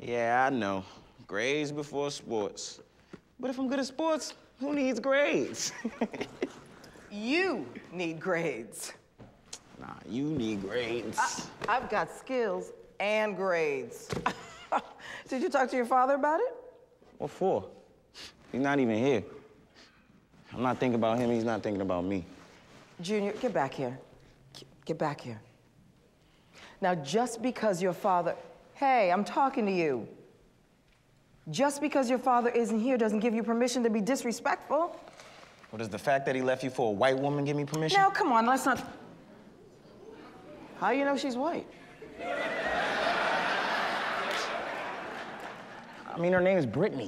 Yeah, I know. Grades before sports. But if I'm good at sports, who needs grades? You need grades. Nah, you need grades. I've got skills and grades. Did you talk to your father about it? What for? He's not even here. I'm not thinking about him, he's not thinking about me. Junior, get back here. Get back here. Now, just because your father... Hey, I'm talking to you. Just because your father isn't here doesn't give you permission to be disrespectful. Well, does the fact that he left you for a white woman give me permission? Now, come on, let's not... How do you know she's white? I mean, her name is Brittany.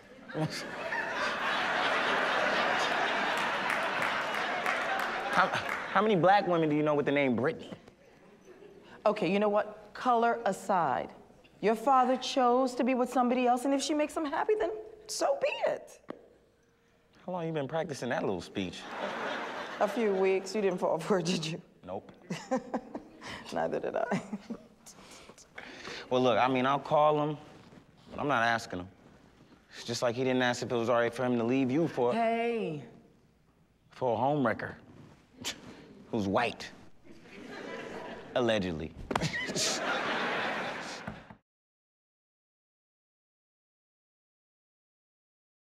How many black women do you know with the name Brittany? Okay, you know what? Color aside. Your father chose to be with somebody else, and if she makes him happy, then so be it. How long you been practicing that little speech? A few weeks. You didn't fall for it, did you? Nope. Neither did I. Well, look, I mean, I'll call him, but I'm not asking him. It's just like he didn't ask if it was all right for him to leave you for... Hey. For a homewrecker who's white. Allegedly.